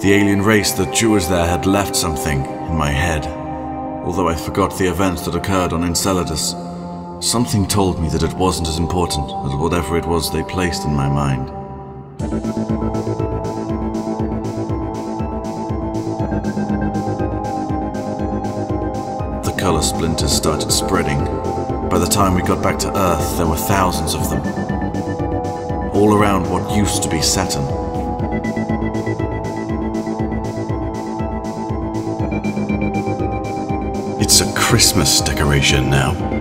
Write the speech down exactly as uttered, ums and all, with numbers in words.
The alien race that drew us there had left something in my head. Although I forgot the events that occurred on Enceladus, something told me that it wasn't as important as whatever it was they placed in my mind. The color splinters started spreading. By the time we got back to Earth, there were thousands of them, all around what used to be Saturn. It's a Christmas decoration now.